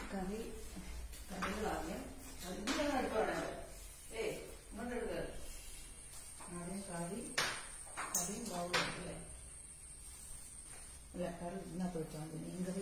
കറി കറികളാദ്യം അതിങ്ങനെ എടുക്കണം. ഇങ്ങോട്ട് എടുക്കുക. ആദ്യം കറി ബൗളല്ലേ? അല്ല, കറി ഇതിനകത്ത് വെച്ചാൽ മതി. മീൻകറി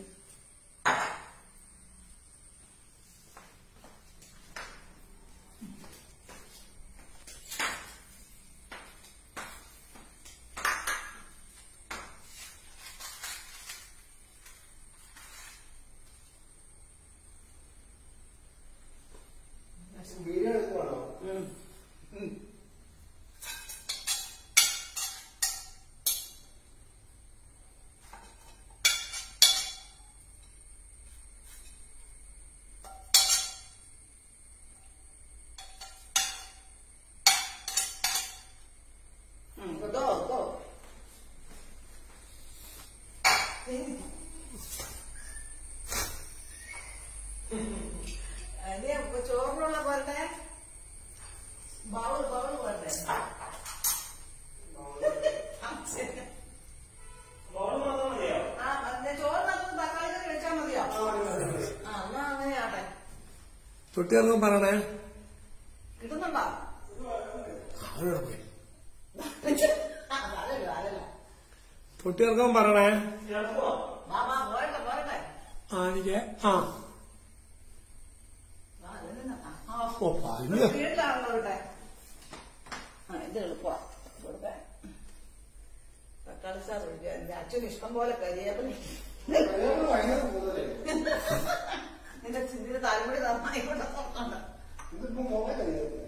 ചോറിനുള്ള പോരട്ടെ. ബൗള് പോരട്ടെ. ചോറിനകത്ത് തക്കാളി കറി വെച്ചാൽ മതിയോ? എന്നാ അങ്ങനെയാട്ടെ. തൊട്ടിയൊന്നും പറയണേ. കിട്ടുന്നുണ്ടോ? തൊട്ടിയിറക്കാൻ പറയണേ. പോരട്ടെ. എനിക്ക് വീട്ടിലാണല്ലോ ഇവിടെ. ഇത് എളുപ്പമാണ് കൊടുക്കാൻ. തക്കാളി സാർ ഒഴിക്കുക. എന്റെ അച്ഛന് ഇഷ്ടം പോലെ കരിയേപ്പില. നിന്റെ ചിന്തിന്റെ താല്പര്യം നന്നായിക്കോട്ടെ.